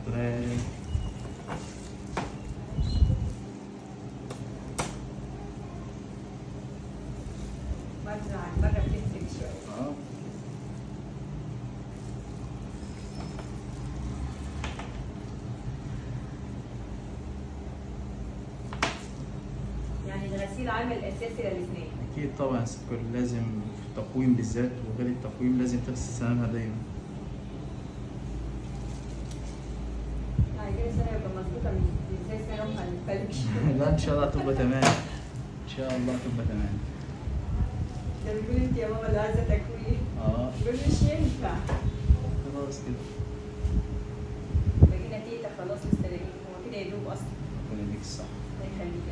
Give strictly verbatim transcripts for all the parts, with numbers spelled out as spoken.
شغال. مرة عن مرة بتفرق شوية. اه يعني الغسيل عامل أساسي للأسنان. اكيد طبعا، السكر لازم في التقويم بالذات، وغير التقويم لازم تغسل سنانها دايما. يعني كده السنة يبقى مظبوطة مش زي السنة أمها الفلج. لا ان شاء الله تبقى تمام، ان شاء الله تبقى تمام. ده بيقول أنت يا ماما اللي عايزة تكوين. اه بيقول مش ينفع. خلاص كده. بقينا تيتا خلاص مستريحين، هو كده يدوب أصلا. ربنا يديك الصحة. الله يخليك.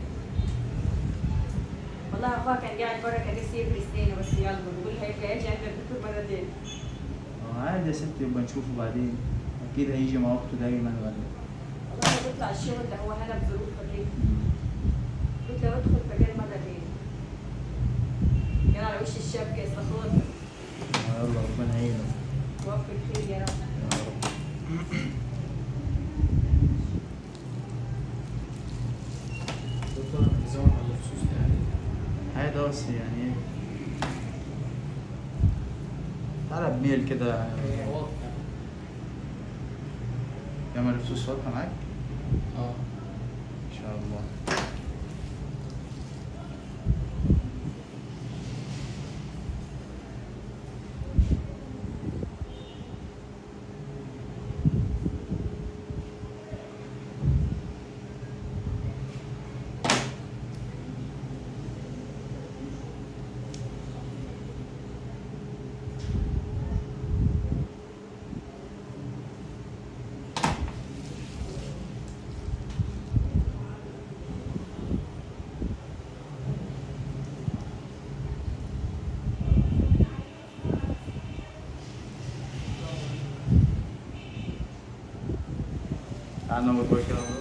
والله أخوها كان قاعد بره كان نفسه يبري سنينه بس يلا بيقول هيبقى يجي عند الدكتور مرة تاني. اه عادي يا ستي، يبقى نشوفه بعدين، اكيد هيجي مع اخته دايما بعدين. والله لو بيطلع الشغل ده هو هنا بظروفه دي. قلت له ادخل فجأة مرة تاني. كان على وش الشبكة يستخلص. آه يلا ربنا يعينه. وفق الخير يا رب. يا رب. دكتور انا بزود على الفصوص يعني. عادي بس يعني ايه، تعالى بميل كده. هي واضحة. كاميرا الفلوس واضحة معاك؟ اه ان شاء الله. تعال نور بقى كده.